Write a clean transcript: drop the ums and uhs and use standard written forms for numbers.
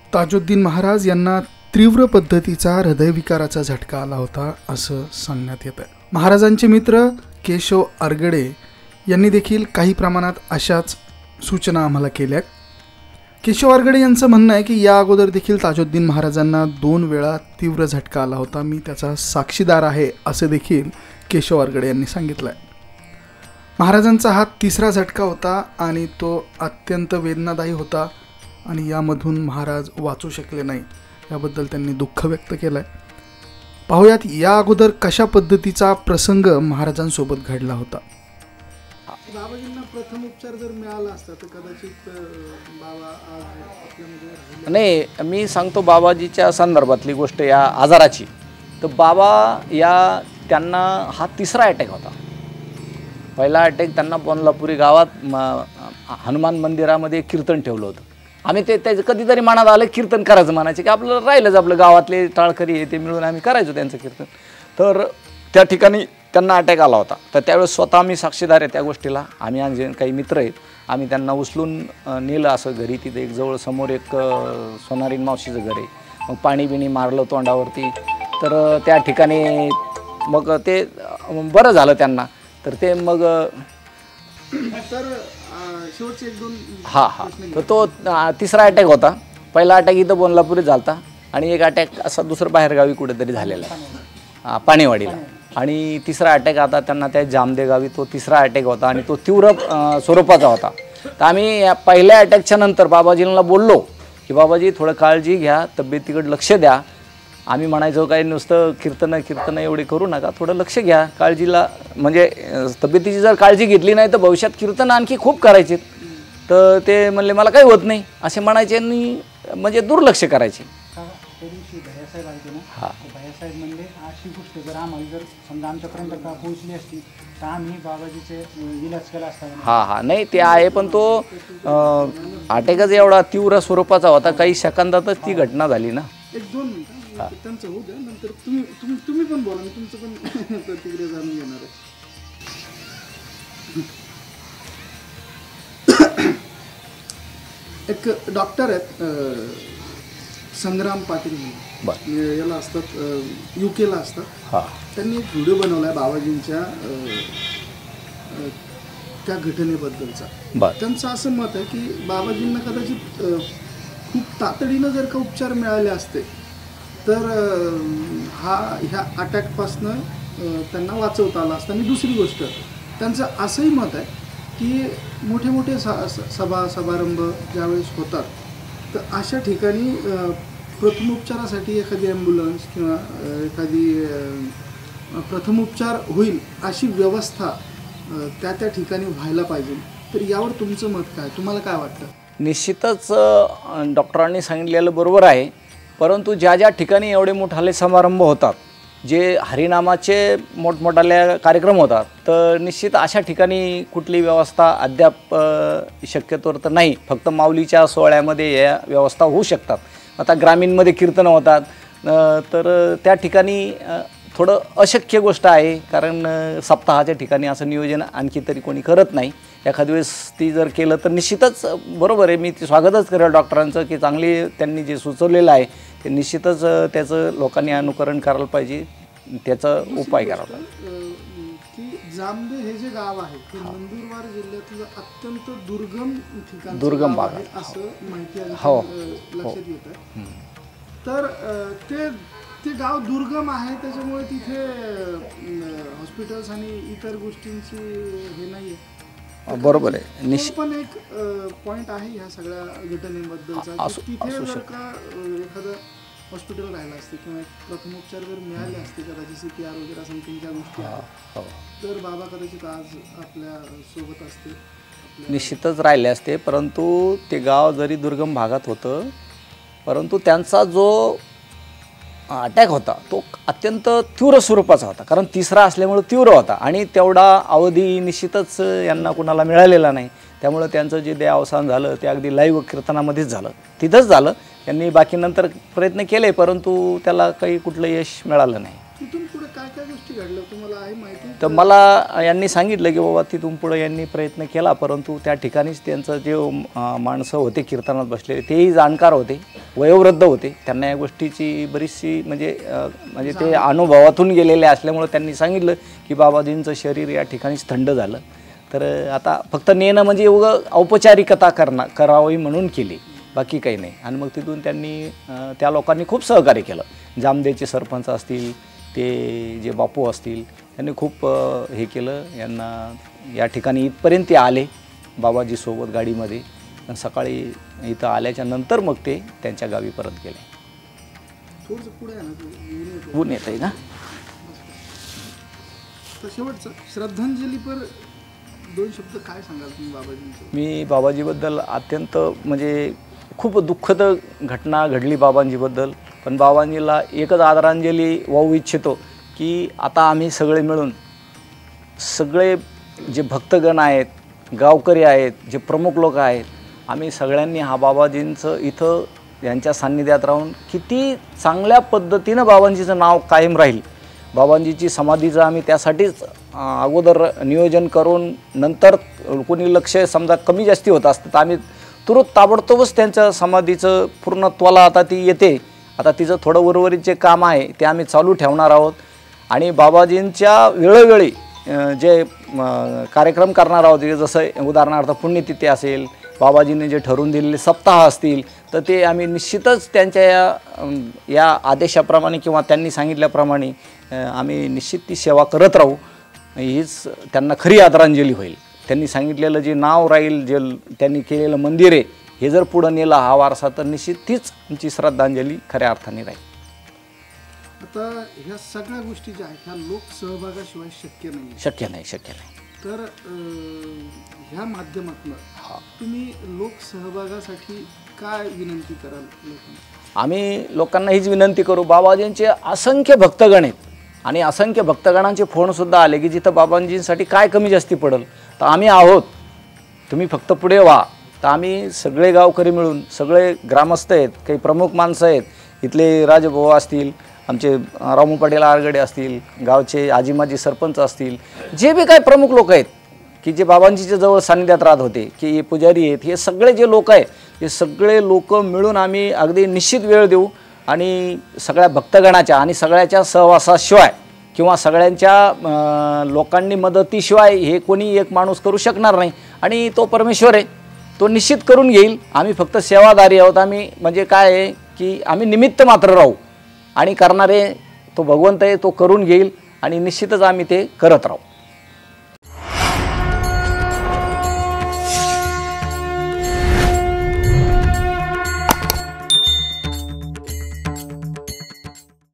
ताजुद्दीन महाराज यांना तीव्र पद्धतीचा हृदयविकाराचा झटका आला होता असं सांगण्यात येतं. महाराजांचे मित्र केशव आरगडे यांनी देखील काही प्रमाणात अशाच सूचना आम्हाला केल्या. केशव आरगडे यांचं म्हणणं आहे की या अगोदर देखील ताजुद्दीन महाराजांना 2 वेळा तीव्र झटका आला होता, मी त्याचा साक्षीदार आहे असे देखील केशव आरगडे यांनी सांगितलं आहे. महाराजांचा हा 3रा झटका होता आणि तो अत्यंत वेदनादायी होता आणि यामधून महाराज वाचू शकले नाही, याबद्दल त्यांनी दुःख व्यक्त केलं आहे. पाहूयात या अगोदर कशा पद्धतीचा प्रसंग महाराजांसोबत घडला होता. बाबाजींना प्रथम उपचार जर मिळाला असता तर कदाचित बाबा आज आपल्यामध्ये नाही. मी सांगतो बाबाजीच्या संदर्भातली गोष्ट या आजाराची. तर बाबा त्यांना हा 3रा अटॅक होता. पहिला अटॅक त्यांना बोनलापुरी गावात हनुमान मंदिरामध्ये कीर्तन ठेवलं होतं. आम्ही त्याचं कधीतरी मनात आलं कीर्तन करायचं, म्हणायचे की आपलं राहिलंच आपलं गावातले टाळकरी हे ते मिळून आम्ही करायचो त्यांचं कीर्तन. तर त्या ठिकाणी त्यांना अटॅक आला होता. तर त्यावेळेस स्वतः आम्ही साक्षीदार आहे त्या गोष्टीला. आम्ही आणि जे काही मित्र आहेत आम्ही त्यांना उचलून नेलं असं घरी. तिथे एक जवळ समोर एक सोनारीन मावशीचं घर आहे. मग पाणी बिणी मारलं तोंडावरती. तर त्या ठिकाणी मग ते बरं झालं त्यांना. तर ते मग तर तो 3रा अटॅक होता. पहिला अटॅक इथं बोनलापुरीत झाला आणि एक अटॅक असा दुसरं बाहेरगावी कुठेतरी झालेला आहे पाणीवाडीला. आणि 3रा अटॅक आता त्यांना त्या जामदे गावी तो 3रा अटॅक होता आणि तो तीव्र स्वरूपाचा होता. तर आम्ही या पहिल्या अटॅकच्या नंतर बाबाजींना बोललो की बाबाजी थोडं काळजी घ्या, तब्येतीकडे लक्ष द्या. आम्ही म्हणायचो काही नुसतं कीर्तनं एवढे करू नका, थोडं लक्ष घ्या काळजीला. म्हणजे तब्येतीची जर काळजी घेतली नाही तर भविष्यात कीर्तन आणखी खूप करायचे. तर ते म्हणले मला काही होत नाही असे म्हणायचे आणि म्हणजे दुर्लक्ष करायचे. हां, भैयासाहेब म्हणले अशी गोष्ट जर आम्हाला जर समजा आमच्यापर्यंत का पोहोचली असती तर आम्ही बाबाजीचे इलाज केला असता. हां, नाही ते आहे, पण तो अटॅकच एवढा तीव्र स्वरूपाचा होता, काही सेकंदातच ती घटना झाली ना. 1-2 मिनिटं त्यांचं होऊ द्या, नंतर तुम्ही पण बोला, मी तुमचं पण प्रतिक्रिया जाणून घेणार आहे. एक डॉक्टर आहेत संग्राम पाटील म्हणून, याला असतात UK ला असतात. त्यांनी एक व्हिडिओ बनवला आहे बाबाजींच्या त्या घटनेबद्दलचा. त्यांचं असं मत आहे की बाबाजींना कदाचित खूप तातडीनं जर का उपचार मिळाले असते तर ह्या अटॅकपासनं त्यांना वाचवता आलं असतं. आणि दुसरी गोष्ट त्यांचं असंही मत आहे की मोठे मोठे समारंभ ज्यावेळेस होतात तर अशा ठिकाणी प्रथमोपचारासाठी एखादी ॲम्ब्युलन्स किंवा एखादी प्रथमोपचार होईल अशी व्यवस्था त्या ठिकाणी व्हायला पाहिजे. तर यावर तुमचं मत काय, तुम्हाला काय वाटतं? निश्चितच डॉक्टरांनी सांगितलेलं बरोबर आहे, परंतु ज्या ज्या ठिकाणी एवढे मोठाले समारंभ होतात, जे हरिनामाचे मोठमोठाले कार्यक्रम होतात, तर निश्चित अशा ठिकाणी कुठली व्यवस्था अद्याप शक्यतोवर तर नाही. फक्त माऊलीच्या सोहळ्यामध्ये या व्यवस्था होऊ शकतात. आता ग्रामीणमध्ये कीर्तनं होतात तर त्या ठिकाणी थोडं अशक्य गोष्ट आहे, कारण सप्ताहाच्या ठिकाणी असं नियोजन आणखी तरी कोणी करत नाही. एखाद्या वेळेस ती जर केलं तर निश्चितच बरोबर आहे. मी ते स्वागतच करेल डॉक्टरांचं की चांगली त्यांनी जे सुचवलेलं आहे ते निश्चितच त्याचं लोकांनी अनुकरण करायला पाहिजे, त्याचा उपाय करायला पाहिजे. की जामदे हे जे गाव आहे ते नंदुरबार जिल्ह्यातलं अत्यंत दुर्गम भाग आहे असं माहिती आहे, लक्षात येतं. तर ते गाव दुर्गम आहे, त्याच्यामुळे तिथे हॉस्पिटल्स आणि इतर गोष्टींची हे नाही आहे. बरोबर आहे. पण एक पॉईंट आहे ह्या सगळ्या घटनेबद्दलचा. तिथे जर का एखादं हॉस्पिटल राहिलं असते किंवा प्रथमोपचार जर मिळाले असते, कदाचित CPR वगैरे समथिंगच्या गोष्टी आहेत, तर बाबा कदाचित आज आपल्या सोबत असते, निश्चितच राहिले असते. परंतु ते गाव जरी दुर्गम भागात होतं, परंतु त्यांचा जो अटॅक होता तो अत्यंत तीव्र स्वरूपाचा होता, कारण 3रा असल्यामुळे तीव्र होता आणि तेवढा अवधी निश्चितच यांना कुणाला मिळालेला नाही. त्यामुळे त्यांचं जे देहावसान झालं ते अगदी लाईव्ह कीर्तनामध्येच झालं, तिथंच झालं. त्यांनी बाकी नंतर प्रयत्न केले, परंतु त्याला काही कुठलं यश मिळालं नाही. तिथून पुढे काय काय काय गोष्टी घडल्या तुम्हाला आहे माहिती? तर मला यांनी सांगितलं की बाबा तिथून पुढे यांनी प्रयत्न केला, परंतु त्या ठिकाणीच त्यांचं जे माणसं होते कीर्तनात बसलेले तेही जाणकार होते, वयोवृद्ध होते, त्यांना या गोष्टीची बरीचशी म्हणजे ते अनुभवातून गेलेले असल्यामुळे त्यांनी सांगितलं की बाबाजींचं शरीर या ठिकाणीच थंड झालं. तर आता फक्त नेणं म्हणजे एवढं औपचारिकता करावी म्हणून केली, बाकी काही नाही. आणि मग तिथून त्यांनी त्या लोकांनी खूप सहकार्य केलं. जामदेचे सरपंच असतील, ते जे बापू असतील, त्यांनी खूप हे केलं. यांना या ठिकाणी इथपर्यंत ते आले बाबाजीसोबत गाडीमध्ये. सकाळी इथं आल्याच्या नंतर मग ते त्यांच्या गावी परत गेले. थोडंसं पुढे आहे ना, ऊन येत आहे ना. तर शेवटचं श्रद्धांजलीपर 2 शब्द काय सांगाल तुम्ही बाबाजींचं? मी बाबाजीबद्दल अत्यंत म्हणजे खूप दुःखद घटना घडली बाबांजीबद्दल, पण बाबांजीला एकच आदरांजली वाहू इच्छितो की आता आम्ही सगळे मिळून, सगळे जे भक्तगण आहेत, गावकरी आहेत, जे प्रमुख लोक आहेत, आम्ही सगळ्यांनी हा बाबाजींचं इथं यांच्या सान्निध्यात राहून किती चांगल्या पद्धतीनं बाबांजीचं नाव कायम राहील. बाबांजीची समाधीचं आम्ही त्यासाठीच अगोदर नियोजन करून, नंतर कोणी लक्ष समजा कमी जास्ती होत असतं तर आम्ही ताबडतोबच त्यांच्या समाधीचं पूर्णत्वाला आता ती येते. आता तिचं थोडं उर्वरित जे काम आहे ते आम्ही चालू ठेवणार आहोत. आणि बाबाजींच्या वेळोवेळी जे कार्यक्रम करणार आहोत, जसं उदाहरणार्थ पुण्यतिथी असेल, बाबाजींनी जे ठरवून दिलेले सप्ताह असतील, तर ते आम्ही निश्चितच त्यांच्या या आदेशाप्रमाणे किंवा त्यांनी सांगितल्याप्रमाणे आम्ही निश्चित ती सेवा करत राहू. हीच त्यांना खरी आदरांजली होईल. त्यांनी सांगितलेलं जे नाव राहील, जे त्यांनी केलेलं मंदिर आहे, हे जर पुढं नेला हा वारसा, तर निश्चित तीच आमची श्रद्धांजली खऱ्या अर्थाने राहील. आता ह्या सगळ्या गोष्टी ज्या आहेत ह्या लोकसहभागाशिवाय शक्य नाही. शक्य नाही. तर ह्या माध्यमातून तुम्ही लोकसहभागासाठी काय विनंती कराल लोकांना? आम्ही लोकांना हीच विनंती करू, बाबाजींचे असंख्य भक्तगण आहेत आणि असंख्य भक्तगणांचे फोनसुद्धा आले की जिथं बाबाजींसाठी काय कमी जास्ती पडेल तर आम्ही आहोत, तुम्ही फक्त पुढे व्हा. तर आम्ही सगळे गावकरी मिळून, सगळे ग्रामस्थ आहेत, काही प्रमुख माणसं आहेत, इथले राजभाऊ असतील, आमचे रामू पाटील आरगडे असतील, गावचे आजीमाजी सरपंच असतील, जे बी काही प्रमुख लोक आहेत की जे बाबांजीच्या जवळ सान्निध्यात राहत होते, की हे पुजारी आहेत, हे सगळे जे लोक आहेत, हे सगळे लोक मिळून आम्ही अगदी निश्चित वेळ देऊ. आणि सगळ्या भक्तगणाच्या आणि सगळ्याच्या सहवासाशिवाय किंवा सगळ्यांच्या लोकांनी मदतीशिवाय हे कोणी एक माणूस करू शकणार नाही. आणि तो परमेश्वर आहे, तो निश्चित करून घेईल. आम्ही फक्त सेवादारी आहोत. आम्ही म्हणजे काय आहे की आम्ही निमित्त मात्र राहू आणि करणारे तो भगवंत आहे, तो करून घेईल आणि निश्चितच आम्ही ते करत राहू.